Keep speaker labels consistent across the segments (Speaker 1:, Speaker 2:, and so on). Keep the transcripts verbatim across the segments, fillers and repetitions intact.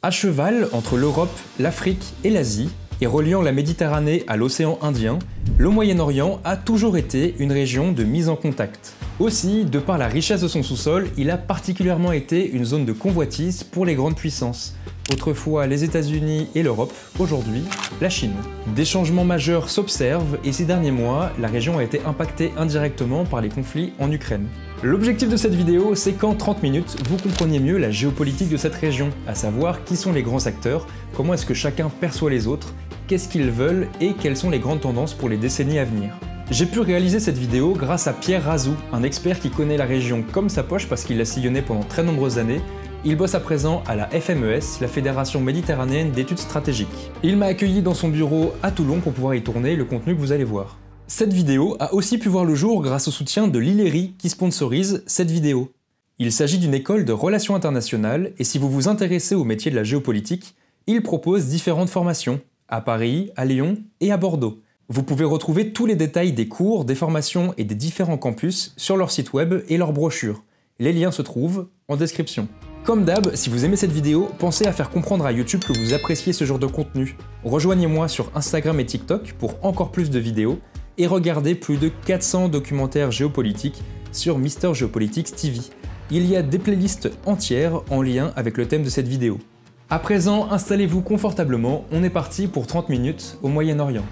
Speaker 1: À cheval entre l'Europe, l'Afrique et l'Asie, et reliant la Méditerranée à l'océan Indien, le Moyen-Orient a toujours été une région de mise en contact. Aussi, de par la richesse de son sous-sol, il a particulièrement été une zone de convoitise pour les grandes puissances. Autrefois les États-Unis et l'Europe, aujourd'hui la Chine. Des changements majeurs s'observent et ces derniers mois, la région a été impactée indirectement par les conflits en Ukraine. L'objectif de cette vidéo, c'est qu'en trente minutes, vous compreniez mieux la géopolitique de cette région, à savoir qui sont les grands acteurs, comment est-ce que chacun perçoit les autres, qu'est-ce qu'ils veulent et quelles sont les grandes tendances pour les décennies à venir. J'ai pu réaliser cette vidéo grâce à Pierre Razou, un expert qui connaît la région comme sa poche parce qu'il l'a sillonnée pendant très nombreuses années. Il bosse à présent à la F M E S, la Fédération méditerranéenne d'études stratégiques. Il m'a accueilli dans son bureau à Toulon pour pouvoir y tourner le contenu que vous allez voir. Cette vidéo a aussi pu voir le jour grâce au soutien de l'Ileri qui sponsorise cette vidéo. Il s'agit d'une école de relations internationales et si vous vous intéressez au métier de la géopolitique, il propose différentes formations, à Paris, à Lyon et à Bordeaux. Vous pouvez retrouver tous les détails des cours, des formations et des différents campus sur leur site web et leur brochure. Les liens se trouvent en description. Comme d'hab, si vous aimez cette vidéo, pensez à faire comprendre à YouTube que vous appréciez ce genre de contenu. Rejoignez-moi sur Instagram et TikTok pour encore plus de vidéos et regardez plus de quatre cents documentaires géopolitiques sur Mister Geopolitics T V. Il y a des playlists entières en lien avec le thème de cette vidéo. À présent, installez-vous confortablement, on est parti pour trente minutes au Moyen-Orient.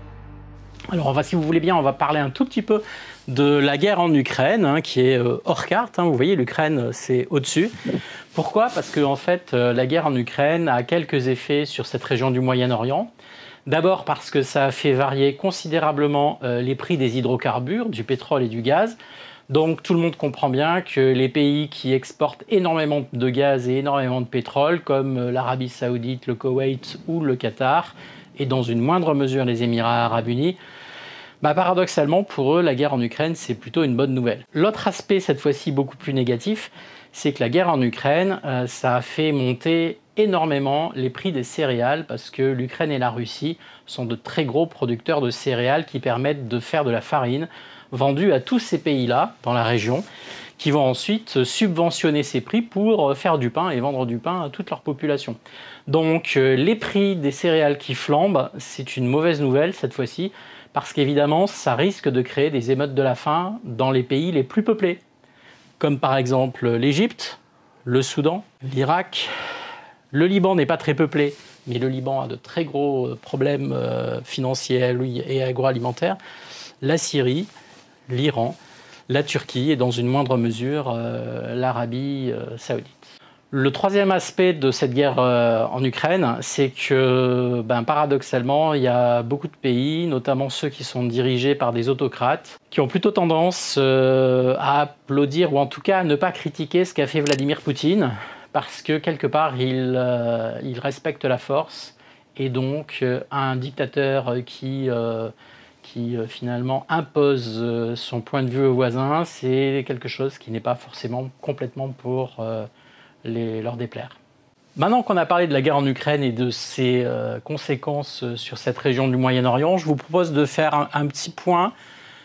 Speaker 2: Alors, on va, si vous voulez bien, on va parler un tout petit peu de la guerre en Ukraine, hein, qui est euh, hors carte. Hein, vous voyez, l'Ukraine, c'est au-dessus. Pourquoi? Parce que en fait, euh, la guerre en Ukraine a quelques effets sur cette région du Moyen-Orient. D'abord parce que ça a fait varier considérablement euh, les prix des hydrocarbures, du pétrole et du gaz. Donc tout le monde comprend bien que les pays qui exportent énormément de gaz et énormément de pétrole, comme l'Arabie Saoudite, le Koweït ou le Qatar, et dans une moindre mesure les Émirats Arabes Unis, bah paradoxalement pour eux, la guerre en Ukraine, c'est plutôt une bonne nouvelle. L'autre aspect, cette fois-ci beaucoup plus négatif, c'est que la guerre en Ukraine, euh, ça a fait monter énormément les prix des céréales parce que l'Ukraine et la Russie sont de très gros producteurs de céréales qui permettent de faire de la farine vendue à tous ces pays-là dans la région qui vont ensuite subventionner ces prix pour faire du pain et vendre du pain à toute leur population. Donc euh, les prix des céréales qui flambent, c'est une mauvaise nouvelle cette fois-ci parce qu'évidemment ça risque de créer des émeutes de la faim dans les pays les plus peuplés comme par exemple l'Égypte, le Soudan, l'Irak. Le Liban n'est pas très peuplé, mais le Liban a de très gros problèmes euh, financiers et agroalimentaires. La Syrie, l'Iran, la Turquie et dans une moindre mesure euh, l'Arabie euh, Saoudite. Le troisième aspect de cette guerre euh, en Ukraine, c'est que ben, paradoxalement, il y a beaucoup de pays, notamment ceux qui sont dirigés par des autocrates, qui ont plutôt tendance euh, à applaudir ou en tout cas à ne pas critiquer ce qu'a fait Vladimir Poutine, parce que quelque part, il, euh, il respecte la force et donc euh, un dictateur qui... Euh, qui euh, finalement impose euh, son point de vue aux voisins, c'est quelque chose qui n'est pas forcément complètement pour euh, les, leur déplaire. Maintenant qu'on a parlé de la guerre en Ukraine et de ses euh, conséquences sur cette région du Moyen-Orient, je vous propose de faire un, un petit point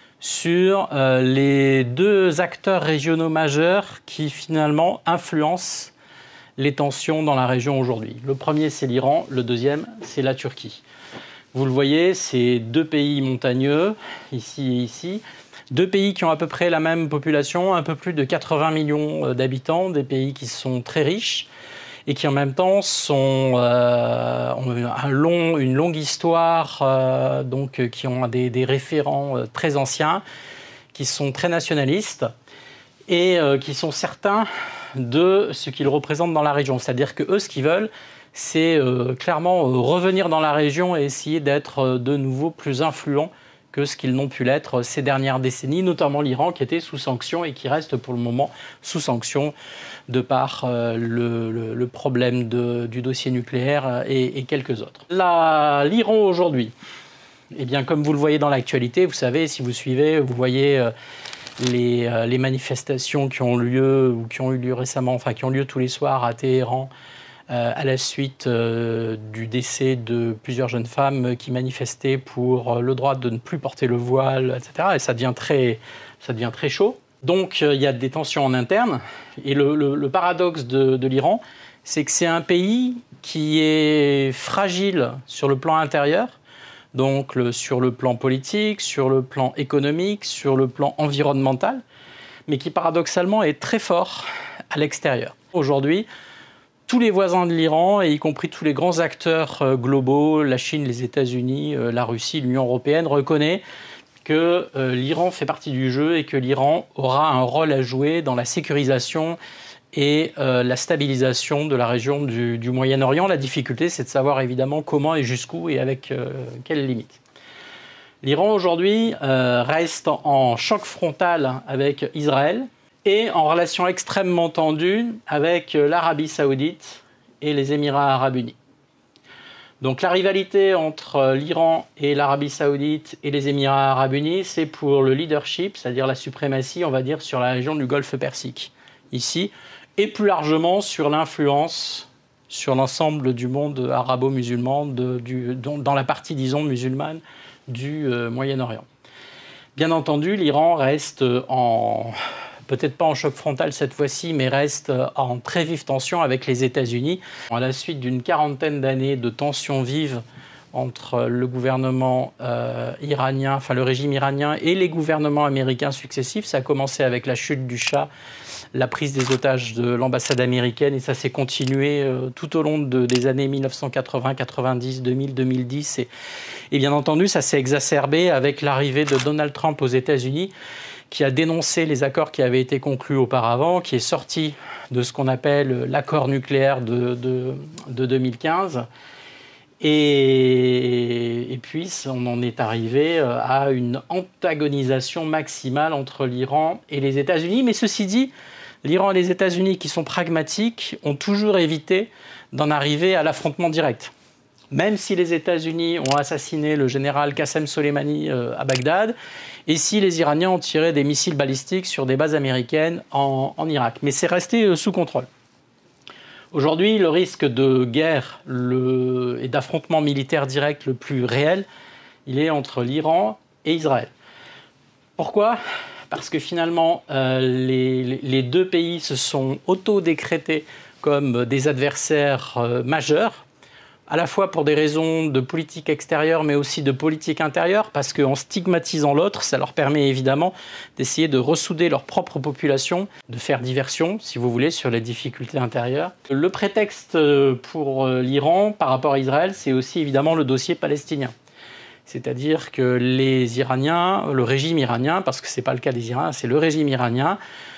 Speaker 2: sur euh, les deux acteurs régionaux majeurs qui finalement influencent les tensions dans la région aujourd'hui. Le premier, c'est l'Iran, le deuxième, c'est la Turquie. Vous le voyez, c'est deux pays montagneux, ici et ici. Deux pays qui ont à peu près la même population, un peu plus de quatre-vingts millions d'habitants, des pays qui sont très riches et qui en même temps sont, euh, ont un long, une longue histoire, euh, donc, qui ont des, des référents très anciens, qui sont très nationalistes et euh, qui sont certains de ce qu'ils représentent dans la région. C'est-à-dire que eux, ce qu'ils veulent, c'est euh, clairement euh, revenir dans la région et essayer d'être euh, de nouveau plus influents que ce qu'ils n'ont pu l'être ces dernières décennies, notamment l'Iran qui était sous sanction et qui reste pour le moment sous sanction de par euh, le, le, le problème de, du dossier nucléaire et, et quelques autres. L'Iran aujourd'hui, eh bien, comme vous le voyez dans l'actualité, vous savez, si vous suivez, vous voyez euh, les, euh, les manifestations qui ont lieu ou qui ont eu lieu récemment, enfin qui ont lieu tous les soirs à Téhéran, Euh, à la suite euh, du décès de plusieurs jeunes femmes qui manifestaient pour euh, le droit de ne plus porter le voile, et cetera. Et ça devient très, ça devient très chaud. Donc euh, il y a des tensions en interne. Et le, le, le paradoxe de, de l'Iran, c'est que c'est un pays qui est fragile sur le plan intérieur, donc le, sur le plan politique, sur le plan économique, sur le plan environnemental, mais qui paradoxalement est très fort à l'extérieur. Aujourd'hui, tous les voisins de l'Iran, et y compris tous les grands acteurs euh, globaux, la Chine, les États-Unis, euh, la Russie, l'Union européenne, reconnaissent que euh, l'Iran fait partie du jeu et que l'Iran aura un rôle à jouer dans la sécurisation et euh, la stabilisation de la région du, du Moyen-Orient. La difficulté, c'est de savoir évidemment comment et jusqu'où et avec euh, quelles limites. L'Iran aujourd'hui euh, reste en choc frontal avec Israël et en relation extrêmement tendue avec l'Arabie saoudite et les Émirats arabes unis. Donc la rivalité entre l'Iran et l'Arabie saoudite et les Émirats arabes unis, c'est pour le leadership, c'est-à-dire la suprématie, on va dire, sur la région du Golfe Persique, ici, et plus largement sur l'influence sur l'ensemble du monde arabo-musulman, de, du, dans la partie, disons, musulmane du euh, Moyen-Orient. Bien entendu, l'Iran reste en... peut-être pas en choc frontal cette fois-ci, mais reste en très vive tension avec les États-Unis. À la suite d'une quarantaine d'années de tensions vives entre le gouvernement euh, iranien, enfin le régime iranien et les gouvernements américains successifs, ça a commencé avec la chute du Shah, la prise des otages de l'ambassade américaine, et ça s'est continué euh, tout au long de, des années mille neuf cent quatre-vingts, quatre-vingt-dix, deux mille, deux mille dix. Et, et bien entendu, ça s'est exacerbé avec l'arrivée de Donald Trump aux États-Unis, qui a dénoncé les accords qui avaient été conclus auparavant, qui est sorti de ce qu'on appelle l'accord nucléaire de, de, de deux mille quinze. Et, et puis, on en est arrivé à une antagonisation maximale entre l'Iran et les États-Unis. Mais ceci dit, l'Iran et les États-Unis, qui sont pragmatiques, ont toujours évité d'en arriver à l'affrontement direct. Même si les États-Unis ont assassiné le général Qassem Soleimani à Bagdad, et si les Iraniens ont tiré des missiles balistiques sur des bases américaines en, en Irak. Mais c'est resté sous contrôle. Aujourd'hui, le risque de guerre le, et d'affrontement militaire direct le plus réel, il est entre l'Iran et Israël. Pourquoi ? Parce que finalement, euh, les, les deux pays se sont auto-décrétés comme des adversaires euh, majeurs, à la fois pour des raisons de politique extérieure, mais aussi de politique intérieure, parce qu'en stigmatisant l'autre, ça leur permet évidemment d'essayer de ressouder leur propre population, de faire diversion, si vous voulez, sur les difficultés intérieures. Le prétexte pour l'Iran par rapport à Israël, c'est aussi évidemment le dossier palestinien. C'est-à-dire que les Iraniens, le régime iranien, parce que ce n'est pas le cas des Iraniens, c'est le régime iranien,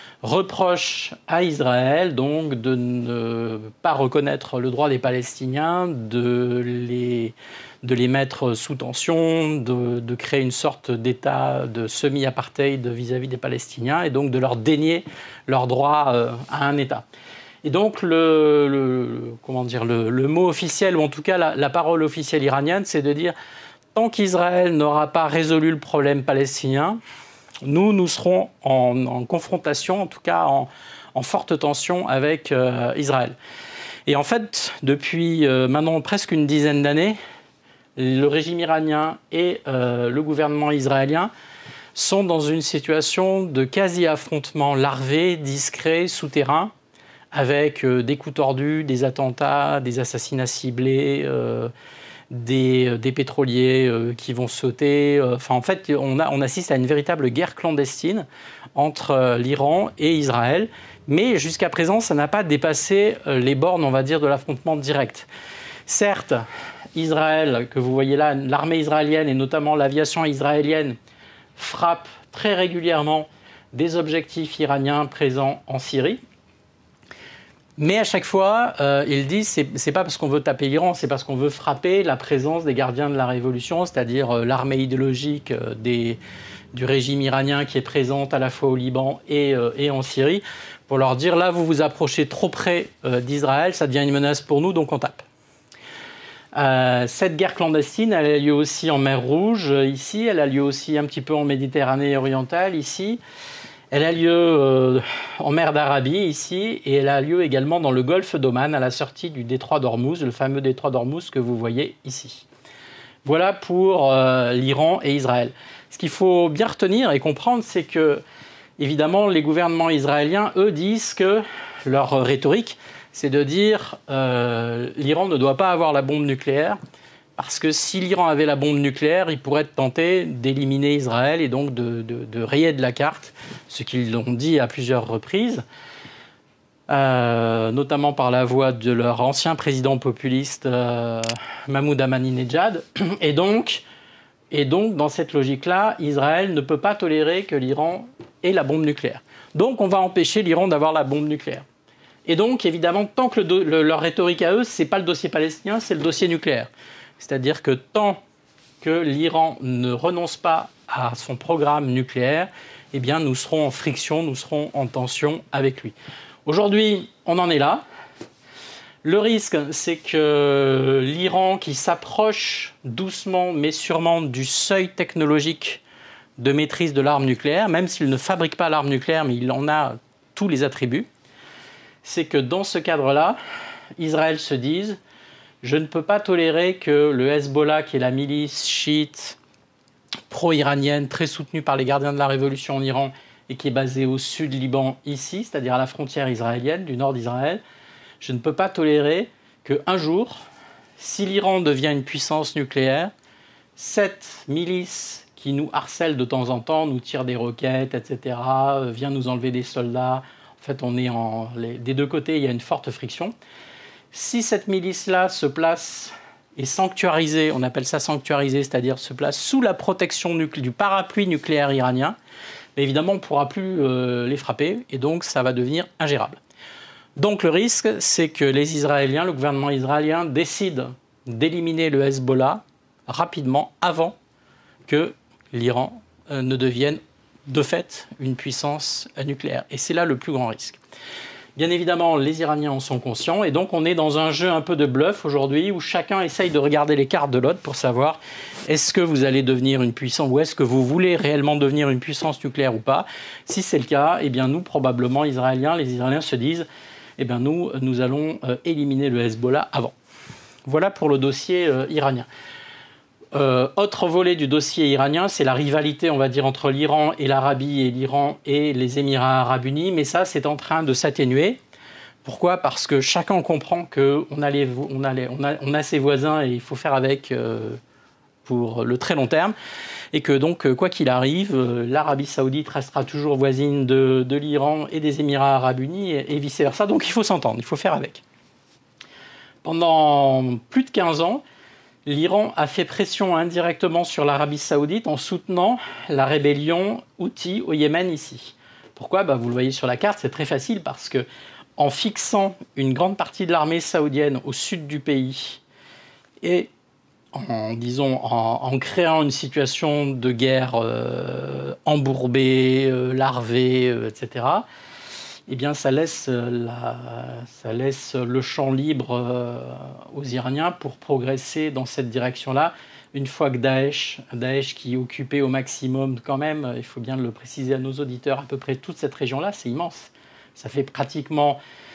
Speaker 2: reproche à Israël donc de ne pas reconnaître le droit des Palestiniens, de les, de les mettre sous tension, de, de créer une sorte d'état de semi-apartheid vis-à-vis des Palestiniens et donc de leur dénier leur droit à un État. Et donc le, le, comment dire, le, le mot officiel, ou en tout cas la, la parole officielle iranienne, c'est de dire tant qu'Israël n'aura pas résolu le problème palestinien, nous, nous serons en, en confrontation, en tout cas en, en forte tension avec euh, Israël. Et en fait, depuis euh, maintenant presque une dizaine d'années, le régime iranien et euh, le gouvernement israélien sont dans une situation de quasi-affrontement larvé, discret, souterrain, avec euh, des coups tordus, des attentats, des assassinats ciblés, euh, Des, des pétroliers euh, qui vont sauter. Euh, enfin, en fait, on, a, on assiste à une véritable guerre clandestine entre euh, l'Iran et Israël. Mais jusqu'à présent, ça n'a pas dépassé euh, les bornes, on va dire, de l'affrontement direct. Certes, Israël, que vous voyez là, l'armée israélienne et notamment l'aviation israélienne frappe très régulièrement des objectifs iraniens présents en Syrie. Mais à chaque fois, euh, ils disent c'est c'est pas parce qu'on veut taper l'Iran, c'est parce qu'on veut frapper la présence des gardiens de la révolution, c'est-à-dire euh, l'armée idéologique euh, des, du régime iranien qui est présente à la fois au Liban et, euh, et en Syrie, pour leur dire là vous vous approchez trop près euh, d'Israël, ça devient une menace pour nous, donc on tape. Euh, cette guerre clandestine, elle a lieu aussi en mer Rouge, euh, ici, elle a lieu aussi un petit peu en Méditerranée orientale, ici. Elle a lieu euh, en mer d'Arabie, ici, et elle a lieu également dans le golfe d'Oman, à la sortie du détroit d'Ormuz, le fameux détroit d'Ormuz que vous voyez ici. Voilà pour euh, l'Iran et Israël. Ce qu'il faut bien retenir et comprendre, c'est que, évidemment, les gouvernements israéliens, eux, disent que leur rhétorique, c'est de dire euh, l'Iran ne doit pas avoir la bombe nucléaire, parce que si l'Iran avait la bombe nucléaire, il pourrait être tenté d'éliminer Israël et donc de, de, de rayer de la carte, ce qu'ils ont dit à plusieurs reprises, euh, notamment par la voix de leur ancien président populiste euh, Mahmoud Ahmadinejad. Et donc, et donc, dans cette logique-là, Israël ne peut pas tolérer que l'Iran ait la bombe nucléaire. Donc, on va empêcher l'Iran d'avoir la bombe nucléaire. Et donc, évidemment, tant que le, le, leur rhétorique à eux, ce n'est pas le dossier palestinien, c'est le dossier nucléaire. C'est-à-dire que tant que l'Iran ne renonce pas à son programme nucléaire, eh bien, nous serons en friction, nous serons en tension avec lui. Aujourd'hui, on en est là. Le risque, c'est que l'Iran, qui s'approche doucement mais sûrement du seuil technologique de maîtrise de l'arme nucléaire, même s'il ne fabrique pas l'arme nucléaire, mais il en a tous les attributs, c'est que dans ce cadre-là, Israël se dise « Je ne peux pas tolérer que le Hezbollah, qui est la milice chiite pro-iranienne, très soutenue par les gardiens de la révolution en Iran, et qui est basée au sud Liban, ici, c'est-à-dire à la frontière israélienne, du nord d'Israël, je ne peux pas tolérer qu'un jour, si l'Iran devient une puissance nucléaire, cette milice qui nous harcèle de temps en temps, nous tire des roquettes, et cetera, vient nous enlever des soldats. En fait, on est en, les, des deux côtés, il y a une forte friction. Si cette milice-là se place et sanctuarisée, on appelle ça sanctuarisée, c'est-à-dire se place sous la protection du parapluie nucléaire iranien, mais évidemment, on ne pourra plus euh, les frapper, et donc ça va devenir ingérable. Donc le risque, c'est que les Israéliens, le gouvernement israélien, décide d'éliminer le Hezbollah rapidement, avant que l'Iran euh, ne devienne de fait une puissance nucléaire. Et c'est là le plus grand risque. Bien évidemment, les Iraniens en sont conscients, et donc on est dans un jeu un peu de bluff aujourd'hui, où chacun essaye de regarder les cartes de l'autre pour savoir est-ce que vous allez devenir une puissance, ou est-ce que vous voulez réellement devenir une puissance nucléaire ou pas. Si c'est le cas, eh bien nous, probablement, Israéliens, les Israéliens se disent eh bien nous, nous allons euh, éliminer le Hezbollah avant. Voilà pour le dossier euh, iranien. Euh, autre volet du dossier iranien, c'est la rivalité, on va dire, entre l'Iran et l'Arabie, et l'Iran et les Émirats arabes unis, mais ça, c'est en train de s'atténuer. Pourquoi ? Parce que chacun comprend qu'on a, les, on a, les, on a, on a ses voisins et il faut faire avec euh, pour le très long terme, et que donc, quoi qu'il arrive, l'Arabie saoudite restera toujours voisine de, de l'Iran et des Émirats arabes unis, et, et vice-versa, donc il faut s'entendre, il faut faire avec. Pendant plus de quinze ans, l'Iran a fait pression indirectement sur l'Arabie saoudite en soutenant la rébellion Houthi au Yémen ici. Pourquoi ? Bah, vous le voyez sur la carte, c'est très facile, parce que en fixant une grande partie de l'armée saoudienne au sud du pays et en, disons, en, en créant une situation de guerre euh, embourbée, euh, larvée, euh, et cetera, eh bien, ça laisse, la, ça laisse le champ libre euh, aux Iraniens pour progresser dans cette direction-là. Une fois que Daesh, Daesh qui occupait au maximum quand même, il faut bien le préciser à nos auditeurs, à peu près toute cette région-là, c'est immense. Ça fait pratiquement,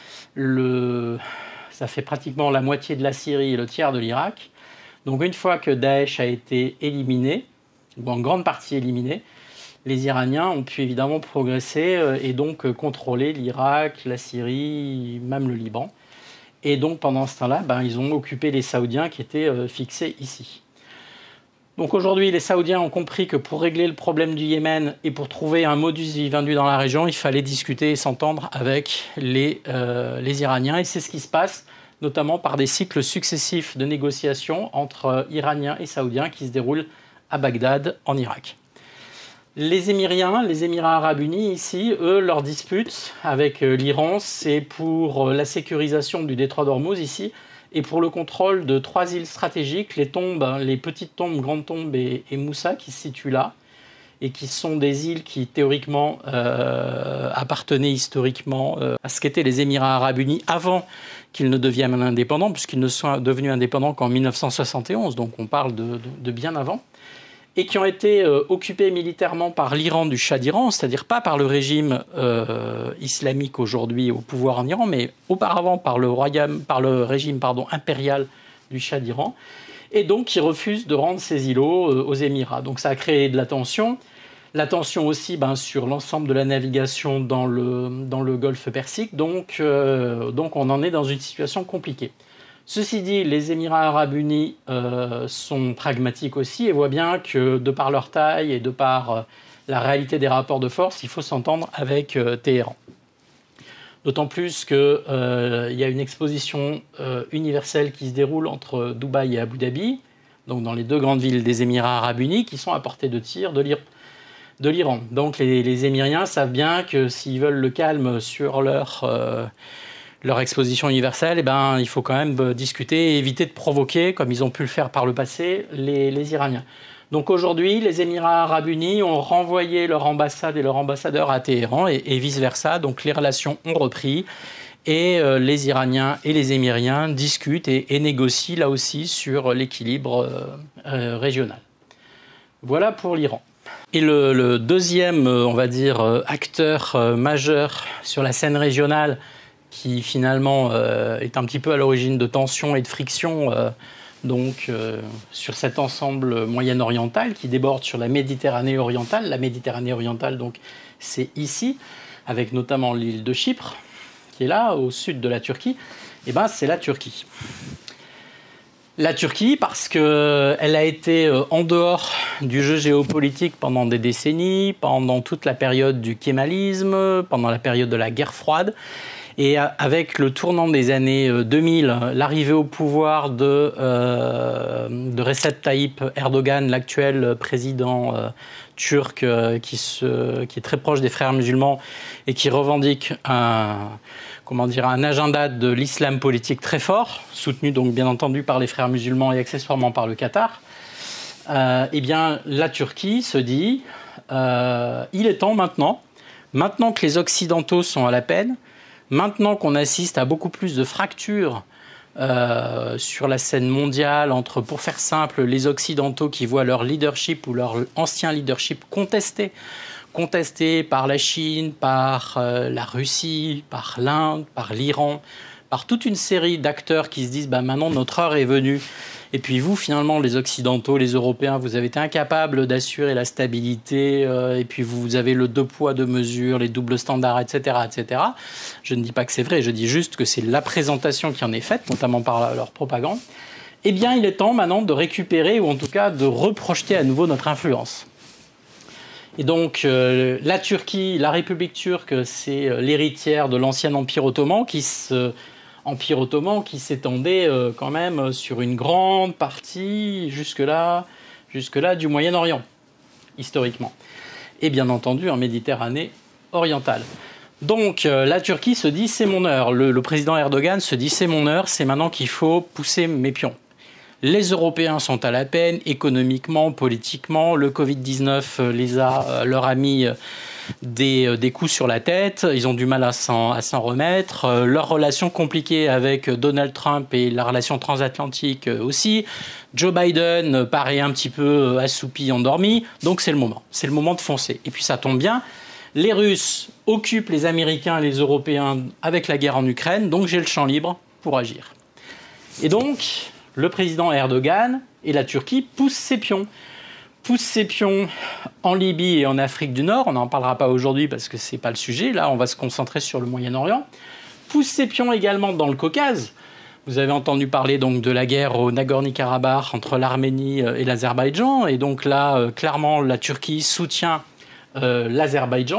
Speaker 2: le, ça fait pratiquement la moitié de la Syrie et le tiers de l'Irak. Donc une fois que Daesh a été éliminé, ou en grande partie éliminé, les Iraniens ont pu évidemment progresser et donc contrôler l'Irak, la Syrie, même le Liban. Et donc pendant ce temps-là, ben, ils ont occupé les Saoudiens qui étaient euh, fixés ici. Donc aujourd'hui, les Saoudiens ont compris que pour régler le problème du Yémen et pour trouver un modus vivendi dans la région, il fallait discuter et s'entendre avec les, euh, les Iraniens. Et c'est ce qui se passe, notamment par des cycles successifs de négociations entre Iraniens et Saoudiens qui se déroulent à Bagdad, en Irak. Les Émiriens, les Émirats arabes unis, ici, eux, leur dispute avec l'Iran, c'est pour la sécurisation du détroit d'Ormuz, ici, et pour le contrôle de trois îles stratégiques, les tombes, les petites tombes, grandes tombes et, et Moussa, qui se situent là, et qui sont des îles qui, théoriquement, euh, appartenaient historiquement euh, à ce qu'étaient les Émirats arabes unis avant qu'ils ne deviennent indépendants, puisqu'ils ne sont devenus indépendants qu'en mille neuf cent soixante et onze, donc on parle de, de, de bien avant, et qui ont été euh, occupés militairement par l'Iran du Shah d'Iran, c'est-à-dire pas par le régime euh, islamique aujourd'hui au pouvoir en Iran, mais auparavant par le, royaume, par le régime pardon, impérial du Shah d'Iran, et donc qui refusent de rendre ces îlots euh, aux Émirats. Donc ça a créé de la tension. La tension aussi ben, sur l'ensemble de la navigation dans le, dans le golfe Persique, donc, euh, donc on en est dans une situation compliquée. Ceci dit, les Émirats arabes unis euh, sont pragmatiques aussi et voient bien que de par leur taille et de par euh, la réalité des rapports de force, il faut s'entendre avec euh, Téhéran. D'autant plus qu'il euh, y a une exposition euh, universelle qui se déroule entre Dubaï et Abu Dhabi, donc dans les deux grandes villes des Émirats arabes unis, qui sont à portée de tir de l'Iran. Donc les, les Émiriens savent bien que s'ils veulent le calme sur leur, euh, leur exposition universelle, eh ben, il faut quand même discuter et éviter de provoquer, comme ils ont pu le faire par le passé, les, les Iraniens. Donc aujourd'hui, les Émirats arabes unis ont renvoyé leur ambassade et leur ambassadeur à Téhéran et, et vice-versa. Donc les relations ont repris et euh, les Iraniens et les Émiriens discutent et, et négocient là aussi sur l'équilibre euh, euh, régional. Voilà pour l'Iran. Et le, le deuxième, on va dire, acteur euh, majeur sur la scène régionale qui finalement euh, est un petit peu à l'origine de tensions et de frictions euh, donc euh, sur cet ensemble moyen-oriental qui déborde sur la Méditerranée orientale. La Méditerranée orientale, donc, c'est ici, avec notamment l'île de Chypre, qui est là, au sud de la Turquie. Et ben, c'est la Turquie. La Turquie, parce qu'elle a été en dehors du jeu géopolitique pendant des décennies, pendant toute la période du kémalisme, pendant la période de la guerre froide. Et avec le tournant des années deux mille, l'arrivée au pouvoir de, euh, de Recep Tayyip Erdogan, l'actuel président euh, turc euh, qui, se, qui est très proche des frères musulmans et qui revendique un, comment dire, un agenda de l'islam politique très fort, soutenu donc bien entendu par les frères musulmans et accessoirement par le Qatar, euh, eh bien la Turquie se dit euh, il est temps maintenant, maintenant que les Occidentaux sont à la peine, maintenant qu'on assiste à beaucoup plus de fractures euh, sur la scène mondiale entre, pour faire simple, les Occidentaux qui voient leur leadership ou leur ancien leadership contesté, contesté par la Chine, par euh, la Russie, par l'Inde, par l'Iran, par toute une série d'acteurs qui se disent bah, « maintenant notre heure est venue ». Et puis vous, finalement, les Occidentaux, les Européens, vous avez été incapables d'assurer la stabilité, euh, et puis vous avez le deux poids, deux mesures, les doubles standards, et cetera, et cetera. Je ne dis pas que c'est vrai, je dis juste que c'est la présentation qui en est faite, notamment par leur propagande. Eh bien, il est temps maintenant de récupérer, ou en tout cas de reprojeter à nouveau notre influence. Et donc, euh, la Turquie, la République turque, c'est euh, l'héritière de l'ancien Empire ottoman qui se... Empire ottoman qui s'étendait euh, quand même sur une grande partie jusque-là, jusque-là du Moyen-Orient, historiquement. Et bien entendu en Méditerranée orientale. Donc euh, la Turquie se dit c'est mon heure. Le, le président Erdogan se dit c'est mon heure, c'est maintenant qu'il faut pousser mes pions. Les Européens sont à la peine, économiquement, politiquement. Le Covid dix-neuf les a, euh, leur a mis... Euh, Des, des coups sur la tête, ils ont du mal à s'en, à s'en remettre. Euh, leur relation compliquée avec Donald Trump et la relation transatlantique aussi. Joe Biden paraît un petit peu assoupi, endormi. Donc c'est le moment, c'est le moment de foncer. Et puis ça tombe bien, les Russes occupent les Américains et les Européens avec la guerre en Ukraine, donc j'ai le champ libre pour agir. Et donc, le président Erdogan et la Turquie poussent ses pions. pousse ses pions en Libye et en Afrique du Nord, on n'en parlera pas aujourd'hui parce que ce n'est pas le sujet, là on va se concentrer sur le Moyen-Orient, pousse ses pions également dans le Caucase. Vous avez entendu parler donc de la guerre au Nagorno-Karabakh entre l'Arménie et l'Azerbaïdjan, et donc là, euh, clairement, la Turquie soutient euh, l'Azerbaïdjan,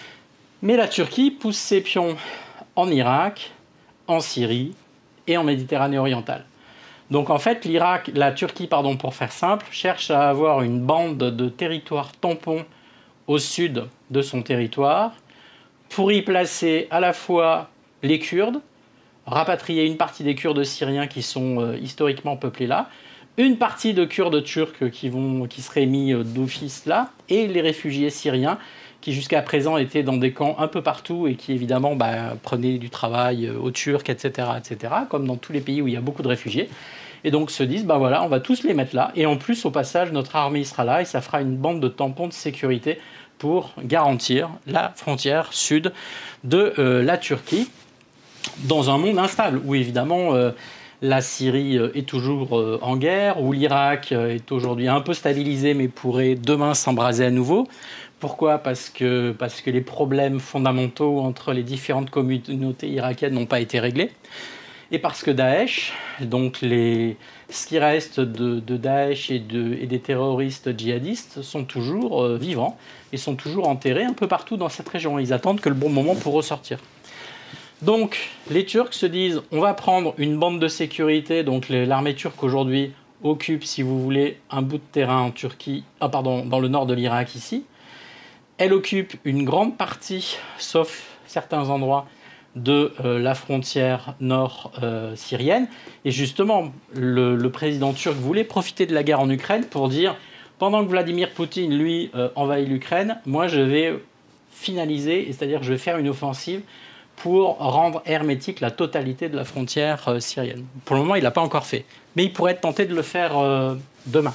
Speaker 2: mais la Turquie pousse ses pions en Irak, en Syrie et en Méditerranée orientale. Donc en fait, l'Irak, la Turquie, pardon, pour faire simple, cherche à avoir une bande de territoire tampon au sud de son territoire pour y placer à la fois les Kurdes, rapatrier une partie des Kurdes syriens qui sont euh, historiquement peuplés là, une partie de Kurdes turcs qui, vont, qui seraient mis euh, d'office là, et les réfugiés syriens qui jusqu'à présent étaient dans des camps un peu partout et qui évidemment bah, prenaient du travail euh, aux Turcs, et cetera, et cetera, comme dans tous les pays où il y a beaucoup de réfugiés. Et donc se disent, ben voilà, on va tous les mettre là. Et en plus, au passage, notre armée sera là et ça fera une bande de tampons de sécurité pour garantir la frontière sud de euh, la Turquie dans un monde instable où évidemment euh, la Syrie est toujours euh, en guerre, où l'Irak est aujourd'hui un peu stabilisé mais pourrait demain s'embraser à nouveau, Pourquoi ? Parce que, parce que les problèmes fondamentaux entre les différentes communautés irakiennes n'ont pas été réglés. Et parce que Daesh, donc les, ce qui reste de, de Daesh et, de, et des terroristes djihadistes, sont toujours euh, vivants et sont toujours enterrés un peu partout dans cette région. Ils attendent que le bon moment pour ressortir. Donc les Turcs se disent, on va prendre une bande de sécurité, donc l'armée turque aujourd'hui occupe, si vous voulez, un bout de terrain en Turquie, ah pardon, dans le nord de l'Irak ici. Elle occupe une grande partie, sauf certains endroits, de euh, la frontière nord euh, syrienne. Et justement, le, le président turc voulait profiter de la guerre en Ukraine pour dire, pendant que Vladimir Poutine, lui, euh, envahit l'Ukraine, moi je vais finaliser, c'est-à-dire je vais faire une offensive pour rendre hermétique la totalité de la frontière euh, syrienne. Pour le moment, il ne l'a pas encore fait. Mais il pourrait être tenté de le faire euh, demain.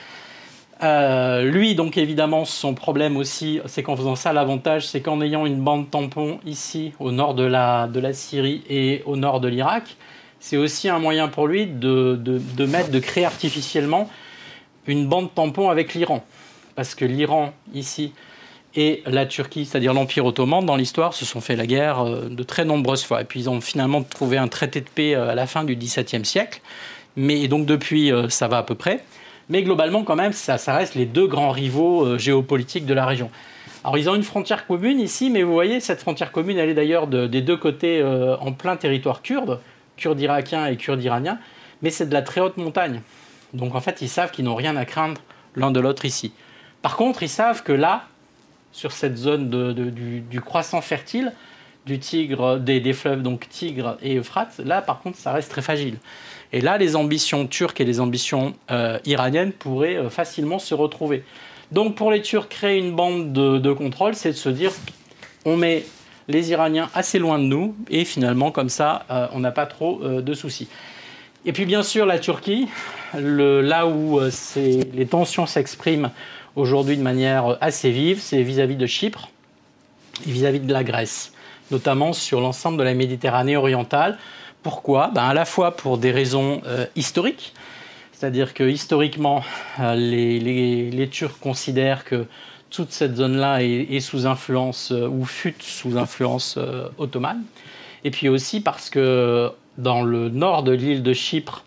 Speaker 2: Euh, lui, donc évidemment, son problème aussi, c'est qu'en faisant ça, l'avantage, c'est qu'en ayant une bande tampon ici, au nord de la, de la Syrie et au nord de l'Irak, c'est aussi un moyen pour lui de, de, de mettre, de créer artificiellement une bande tampon avec l'Iran. Parce que l'Iran, ici, et la Turquie, c'est-à-dire l'Empire ottoman, dans l'histoire, se sont fait la guerre de très nombreuses fois. Et puis ils ont finalement trouvé un traité de paix à la fin du dix-septième siècle. Mais donc depuis, ça va à peu près. Mais globalement, quand même, ça, ça reste les deux grands rivaux euh, géopolitiques de la région. Alors, ils ont une frontière commune ici, mais vous voyez, cette frontière commune, elle est d'ailleurs de, des deux côtés euh, en plein territoire kurde, kurde irakien et kurde iranien, mais c'est de la très haute montagne. Donc, en fait, ils savent qu'ils n'ont rien à craindre l'un de l'autre ici. Par contre, ils savent que là, sur cette zone de, de, du, du croissant fertile, du Tigre, des, des fleuves, donc Tigre et Euphrate, là, par contre, ça reste très fragile. Et là, les ambitions turques et les ambitions euh, iraniennes pourraient euh, facilement se retrouver. Donc, pour les Turcs, créer une bande de, de contrôle, c'est de se dire, on met les Iraniens assez loin de nous, et finalement, comme ça, euh, on n'a pas trop euh, de soucis. Et puis, bien sûr, la Turquie, le, là où euh, les tensions s'expriment aujourd'hui de manière assez vive, c'est vis-à-vis de Chypre et vis-à-vis de la Grèce, notamment sur l'ensemble de la Méditerranée orientale. Pourquoi ? Ben, à la fois pour des raisons euh, historiques, c'est-à-dire que historiquement, euh, les, les, les Turcs considèrent que toute cette zone-là est, est sous influence, euh, ou fut sous influence euh, ottomane. Et puis aussi parce que dans le nord de l'île de Chypre,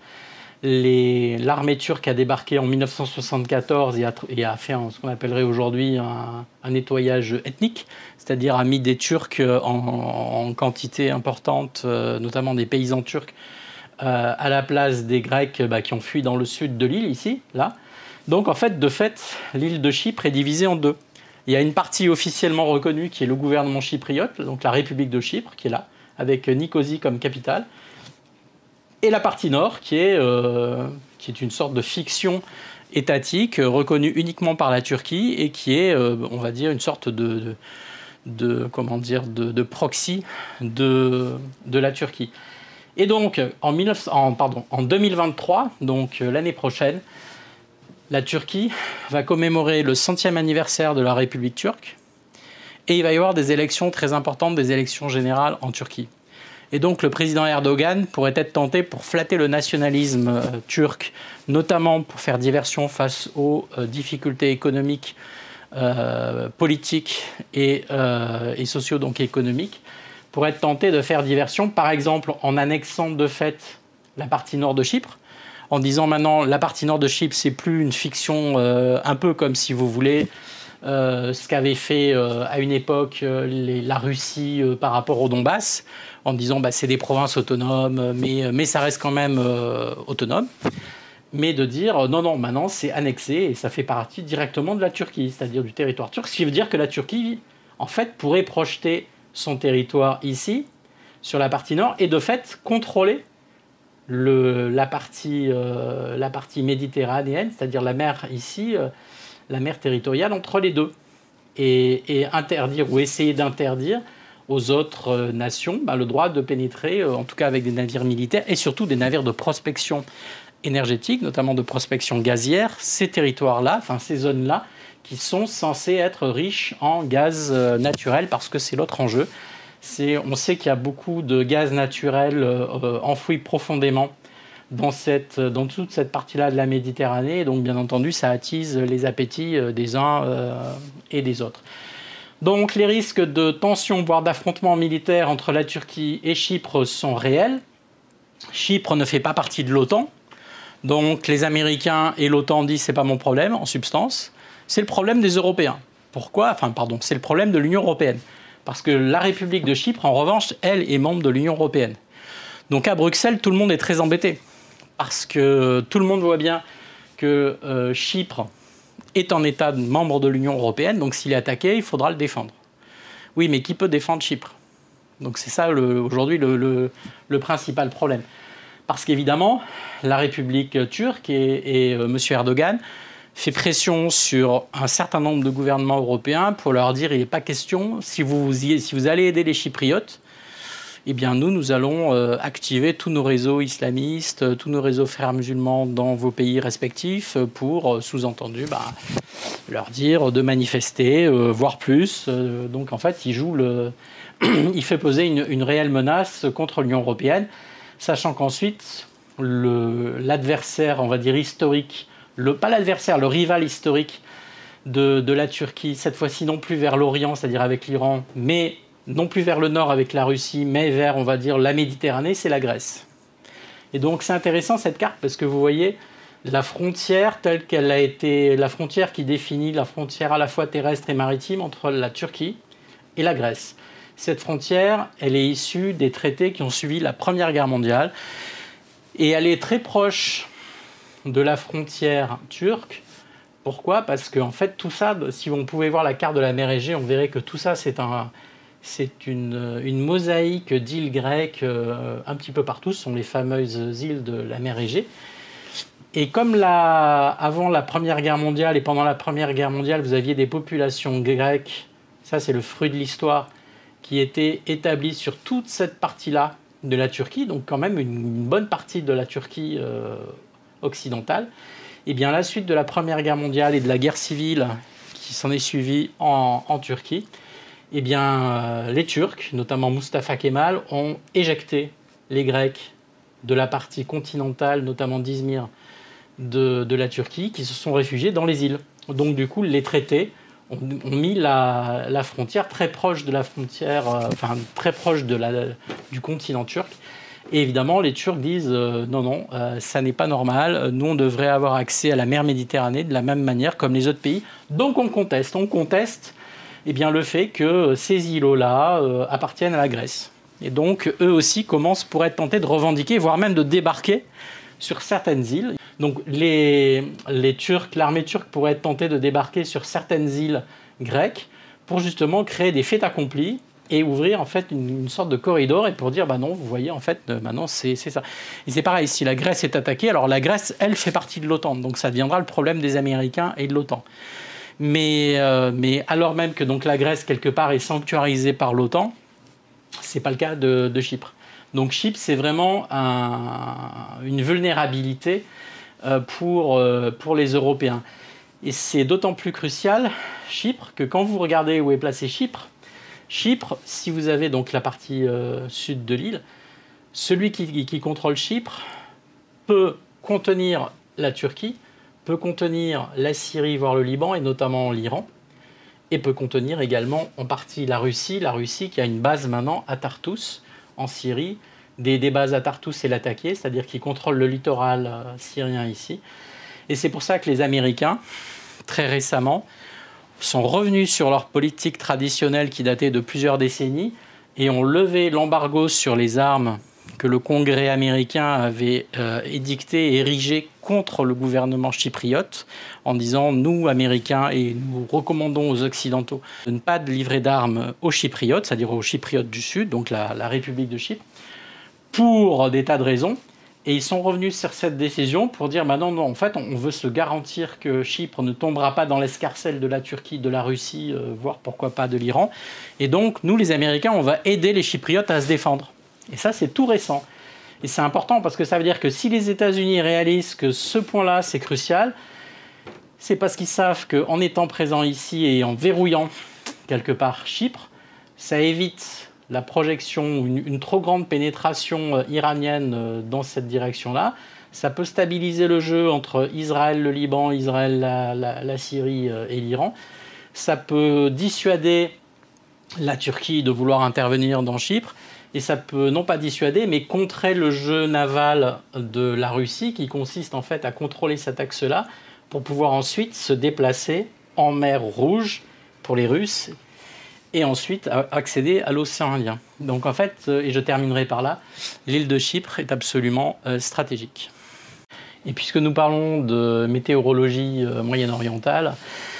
Speaker 2: l'armée turque a débarqué en mille neuf cent soixante-quatorze et a, et a fait un, ce qu'on appellerait aujourd'hui un, un nettoyage ethnique, c'est-à-dire a mis des Turcs en, en quantité importante, euh, notamment des paysans turcs, euh, à la place des Grecs bah, qui ont fui dans le sud de l'île, ici, là. Donc en fait, de fait, l'île de Chypre est divisée en deux. Il y a une partie officiellement reconnue qui est le gouvernement chypriote, donc la République de Chypre, qui est là, avec Nicosie comme capitale. Et la partie nord, qui est, euh, qui est une sorte de fiction étatique, euh, reconnue uniquement par la Turquie, et qui est, euh, on va dire, une sorte de, de, de, comment dire, de, de proxy de, de la Turquie. Et donc, en, mille neuf cents, en, pardon, en deux mille vingt-trois, donc euh, l'année prochaine, la Turquie va commémorer le centième anniversaire de la République turque, et il va y avoir des élections très importantes, des élections générales en Turquie. Et donc le président Erdogan pourrait être tenté pour flatter le nationalisme euh, turc, notamment pour faire diversion face aux euh, difficultés économiques, euh, politiques et, euh, et sociaux, donc économiques, pourrait être tenté de faire diversion, par exemple en annexant de fait la partie nord de Chypre, en disant maintenant la partie nord de Chypre, c'est plus une fiction, euh, un peu comme si vous voulez, euh, ce qu'avait fait euh, à une époque euh, les, la Russie euh, par rapport au Donbass, en disant bah, c'est des provinces autonomes, mais, mais ça reste quand même euh, autonome. Mais de dire non, non, maintenant c'est annexé et ça fait partie directement de la Turquie, c'est-à-dire du territoire turc, ce qui veut dire que la Turquie, en fait, pourrait projeter son territoire ici, sur la partie nord, et de fait contrôler le, la, partie, euh, la partie méditerranéenne, c'est-à-dire la mer ici, euh, la mer territoriale entre les deux, et, et interdire ou essayer d'interdire aux autres euh, nations bah, le droit de pénétrer, euh, en tout cas avec des navires militaires, et surtout des navires de prospection énergétique, notamment de prospection gazière, ces territoires-là, enfin ces zones-là, qui sont censés être riches en gaz euh, naturel, parce que c'est l'autre enjeu. On sait qu'il y a beaucoup de gaz naturel euh, enfoui profondément dans, cette, dans toute cette partie-là de la Méditerranée. Et donc, bien entendu, ça attise les appétits des uns euh, et des autres. Donc, les risques de tension, voire d'affrontement militaire entre la Turquie et Chypre sont réels. Chypre ne fait pas partie de l'OTAN. Donc, les Américains et l'OTAN disent « c'est pas mon problème », en substance. C'est le problème des Européens. Pourquoi? Enfin, pardon, c'est le problème de l'Union européenne. Parce que la République de Chypre, en revanche, elle est membre de l'Union européenne. Donc à Bruxelles, tout le monde est très embêté. Parce que tout le monde voit bien que euh, Chypre est en état de membre de l'Union européenne. Donc s'il est attaqué, il faudra le défendre. Oui, mais qui peut défendre Chypre? Donc c'est ça aujourd'hui le, le, le principal problème. Parce qu'évidemment, la République turque et, et euh, M. Erdogan fait pression sur un certain nombre de gouvernements européens pour leur dire il n'est pas question, si vous, si vous allez aider les Chypriotes, eh bien nous, nous allons euh, activer tous nos réseaux islamistes, tous nos réseaux frères musulmans dans vos pays respectifs pour, euh, sous-entendu, bah, leur dire de manifester, euh, voire plus. Euh, donc en fait, il joue le... il fait poser une, une réelle menace contre l'Union européenne, sachant qu'ensuite, l'adversaire, on va dire historique, Le, pas l'adversaire, le rival historique de, de la Turquie, cette fois-ci non plus vers l'Orient, c'est-à-dire avec l'Iran, mais non plus vers le nord avec la Russie, mais vers, on va dire, la Méditerranée, c'est la Grèce. Et donc c'est intéressant cette carte parce que vous voyez la frontière telle qu'elle a été, la frontière qui définit la frontière à la fois terrestre et maritime entre la Turquie et la Grèce. Cette frontière, elle est issue des traités qui ont suivi la Première Guerre mondiale et elle est très proche de la frontière turque. Pourquoi? Parce que en fait, tout ça, si on pouvait voir la carte de la mer Égée, on verrait que tout ça, c'est un, c'est une, une mosaïque d'îles grecques euh, un petit peu partout. Ce sont les fameuses îles de la mer Égée. Et comme la, avant la Première Guerre mondiale et pendant la Première Guerre mondiale, vous aviez des populations grecques, ça c'est le fruit de l'histoire, qui étaient établies sur toute cette partie-là de la Turquie, donc quand même une, une bonne partie de la Turquie euh, occidentale, et bien la suite de la Première Guerre mondiale et de la guerre civile qui s'en est suivie en, en Turquie, et bien euh, les Turcs, notamment Mustafa Kemal, ont éjecté les Grecs de la partie continentale, notamment d'Izmir, de, de la Turquie, qui se sont réfugiés dans les îles. Donc du coup, les traités ont, ont mis la, la frontière très proche de la frontière, euh, enfin très proche de la, du continent turc. Et évidemment, les Turcs disent euh, non, non, euh, ça n'est pas normal. Nous, on devrait avoir accès à la mer Méditerranée de la même manière comme les autres pays. Donc, on conteste. On conteste eh bien, le fait que ces îlots-là euh, appartiennent à la Grèce. Et donc, eux aussi commencent pour être tentés de revendiquer, voire même de débarquer sur certaines îles. Donc, les, les Turcs, l'armée turque pourrait être tentée de débarquer sur certaines îles grecques pour justement créer des faits accomplis et ouvrir en fait une, une sorte de corridor et pour dire bah non, vous voyez en fait euh, maintenant c'est ça. Et c'est pareil, si la Grèce est attaquée, alors la Grèce elle fait partie de l'OTAN, donc ça deviendra le problème des Américains et de l'OTAN. Mais, euh, mais alors même que donc la Grèce quelque part est sanctuarisée par l'OTAN, c'est pas le cas de, de Chypre. Donc Chypre c'est vraiment un, une vulnérabilité euh, pour, euh, pour les Européens. Et c'est d'autant plus crucial Chypre que quand vous regardez où est placé Chypre, Chypre, si vous avez donc la partie euh, sud de l'île, celui qui, qui contrôle Chypre peut contenir la Turquie, peut contenir la Syrie, voire le Liban, et notamment l'Iran, et peut contenir également en partie la Russie, la Russie qui a une base maintenant à Tartous, en Syrie, des, des bases à Tartous et Latakia, c'est-à-dire qui contrôle le littoral euh, syrien ici. Et c'est pour ça que les Américains, très récemment, sont revenus sur leur politique traditionnelle qui datait de plusieurs décennies et ont levé l'embargo sur les armes que le Congrès américain avait euh, édicté et érigé contre le gouvernement chypriote en disant « nous, Américains, et nous recommandons aux Occidentaux de ne pas livrer d'armes aux Chypriotes, c'est-à-dire aux Chypriotes du Sud, donc la, la République de Chypre, pour des tas de raisons ». Et ils sont revenus sur cette décision pour dire bah non, non, en fait, on veut se garantir que Chypre ne tombera pas dans l'escarcelle de la Turquie, de la Russie, euh, voire pourquoi pas de l'Iran. Et donc, nous, les Américains, on va aider les Chypriotes à se défendre. Et ça, c'est tout récent. Et c'est important parce que ça veut dire que si les États-Unis réalisent que ce point-là, c'est crucial, c'est parce qu'ils savent qu'en étant présents ici et en verrouillant quelque part Chypre, ça évite la projection, une, une trop grande pénétration iranienne dans cette direction-là, Ça peut stabiliser le jeu entre Israël, le Liban, Israël, la, la, la Syrie et l'Iran. Ça peut dissuader la Turquie de vouloir intervenir dans Chypre. Et ça peut non pas dissuader, mais contrer le jeu naval de la Russie, qui consiste en fait à contrôler cet axe-là pour pouvoir ensuite se déplacer en mer Rouge pour les Russes et ensuite accéder à l'océan Indien. Donc en fait, et je terminerai par là, l'île de Chypre est absolument stratégique. Et puisque nous parlons de météorologie moyen-orientale,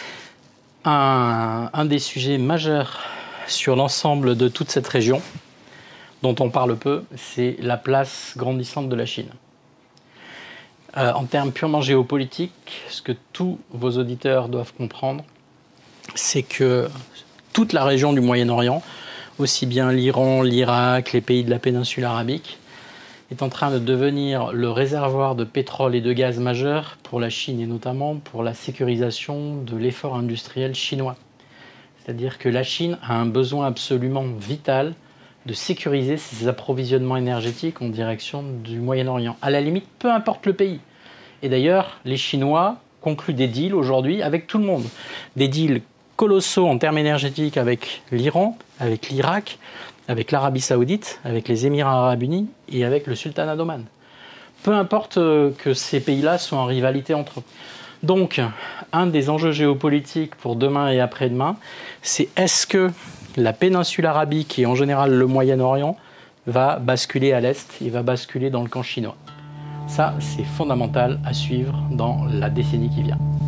Speaker 2: un, un des sujets majeurs sur l'ensemble de toute cette région, dont on parle peu, c'est la place grandissante de la Chine. Euh, en termes purement géopolitiques, ce que tous vos auditeurs doivent comprendre, c'est que toute la région du Moyen-Orient, aussi bien l'Iran, l'Irak, les pays de la péninsule arabique, est en train de devenir le réservoir de pétrole et de gaz majeur pour la Chine et notamment pour la sécurisation de l'effort industriel chinois. C'est-à-dire que la Chine a un besoin absolument vital de sécuriser ses approvisionnements énergétiques en direction du Moyen-Orient. À la limite, peu importe le pays. Et d'ailleurs, les Chinois concluent des deals aujourd'hui avec tout le monde. Des deals colossaux en termes énergétiques avec l'Iran, avec l'Irak, avec l'Arabie Saoudite, avec les Émirats Arabes Unis et avec le Sultanat d'Oman. Peu importe que ces pays-là soient en rivalité entre eux. Donc, un des enjeux géopolitiques pour demain et après-demain, c'est est-ce que la péninsule arabique et en général le Moyen-Orient va basculer à l'est et va basculer dans le camp chinois. Ça, c'est fondamental à suivre dans la décennie qui vient.